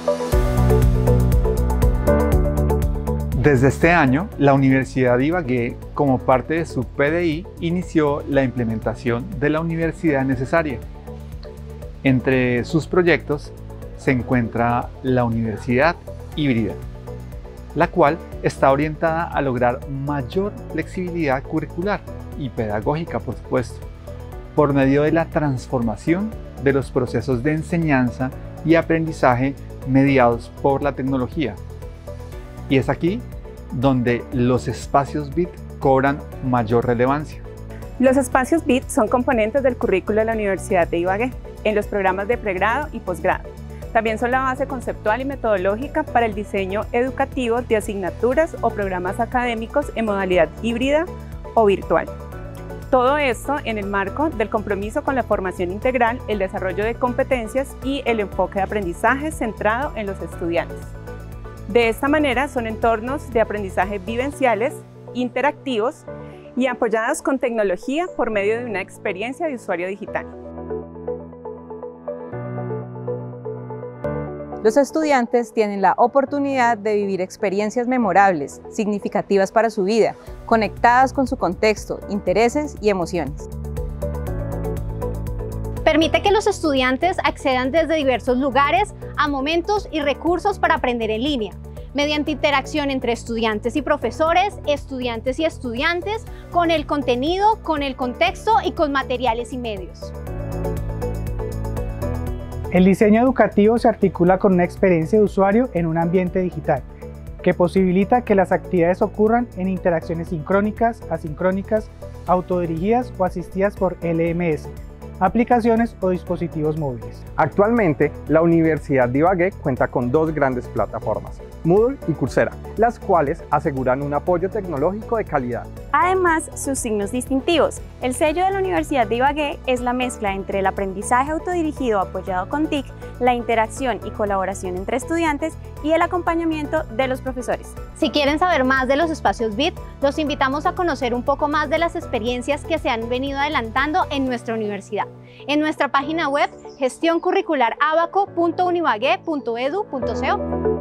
Desde este año, la Universidad de Ibagué, como parte de su PDI, inició la implementación de la Universidad Necesaria. Entre sus proyectos se encuentra la Universidad Híbrida, la cual está orientada a lograr mayor flexibilidad curricular y pedagógica, por supuesto, por medio de la transformación de los procesos de enseñanza y aprendizaje mediados por la tecnología. Y es aquí donde los espacios BIT cobran mayor relevancia. Los espacios BIT son componentes del currículo de la Universidad de Ibagué en los programas de pregrado y posgrado. También son la base conceptual y metodológica para el diseño educativo de asignaturas o programas académicos en modalidad híbrida o virtual. Todo esto en el marco del compromiso con la formación integral, el desarrollo de competencias y el enfoque de aprendizaje centrado en los estudiantes. De esta manera son entornos de aprendizaje vivenciales, interactivos y apoyados con tecnología por medio de una experiencia de usuario digital. Los estudiantes tienen la oportunidad de vivir experiencias memorables, significativas para su vida, conectadas con su contexto, intereses y emociones. Permite que los estudiantes accedan desde diversos lugares a momentos y recursos para aprender en línea, mediante interacción entre estudiantes y profesores, estudiantes y estudiantes, con el contenido, con el contexto y con materiales y medios. El diseño educativo se articula con una experiencia de usuario en un ambiente digital, que posibilita que las actividades ocurran en interacciones sincrónicas, asincrónicas, autodirigidas o asistidas por LMS, aplicaciones o dispositivos móviles. Actualmente, la Universidad de Ibagué cuenta con dos grandes plataformas, Moodle y Coursera, las cuales aseguran un apoyo tecnológico de calidad. Además, sus signos distintivos. El sello de la Universidad de Ibagué es la mezcla entre el aprendizaje autodirigido apoyado con TIC, la interacción y colaboración entre estudiantes y el acompañamiento de los profesores. Si quieren saber más de los espacios BIT, los invitamos a conocer un poco más de las experiencias que se han venido adelantando en nuestra universidad. En nuestra página web gestioncurricularabaco.unibague.edu.co.